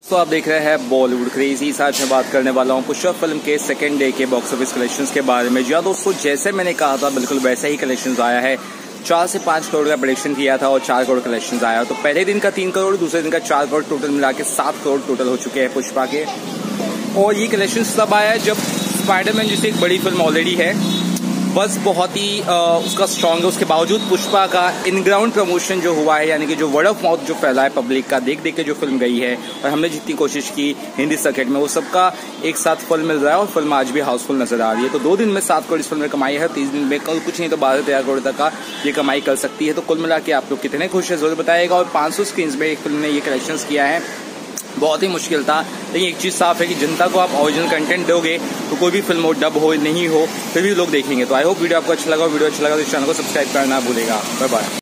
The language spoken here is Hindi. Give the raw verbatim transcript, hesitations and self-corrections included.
तो आप देख रहे हैं बॉलीवुड क्रेजी। आज मैं बात करने वाला हूं पुष्पा फिल्म के सेकेंड डे के बॉक्स ऑफिस कलेक्शंस के बारे में। जी हाँ दोस्तों, जैसे मैंने कहा था बिल्कुल वैसा ही कलेक्शंस आया है। चार से पांच करोड़ का प्रेडिक्शन किया था और चार करोड़ कलेक्शंस आया। तो पहले दिन का तीन करोड़, दूसरे दिन का चार करोड़, टोटल मिला के सात करोड़ टोटल हो चुके हैं पुष्पा के। और ये कलेक्शंस तब आया जब स्पाइडरमैन जैसी एक बड़ी फिल्म ऑलरेडी है, बस बहुत ही आ, उसका स्ट्रॉन्ग है। उसके बावजूद पुष्पा का इन ग्राउंड प्रमोशन जो हुआ है, यानी कि जो वर्ड ऑफ माउथ जो फैला है पब्लिक का, देख देख के जो फिल्म गई है और हमने जितनी कोशिश की हिंदी सर्किट में, वो सबका एक साथ फल मिल रहा है और फिल्म आज भी हाउसफुल नजर आ रही है। तो दो दिन में सात करोड़ इस फिल्म में कमाई है, तीस दिन में कल कुछ नहीं तो बारह तेरह करोड़ तक का ये कमाई कर सकती है। तो कुल मिला के आप लोग कितने खुश है जरूर बताएगा। और पांच सौ स्क्रीन में एक फिल्म ने ये कलेक्शन किया है, बहुत ही मुश्किल था। लेकिन एक चीज साफ है कि जनता को आप ओरिजिनल कंटेंट दोगे तो कोई भी फिल्म हो, डब हो नहीं हो, फिर भी लोग देखेंगे। तो आई होप वीडियो आपको अच्छा लगा। वीडियो अच्छा लगा तो इस चैनल को सब्सक्राइब करना भूलेगा। Bye bye.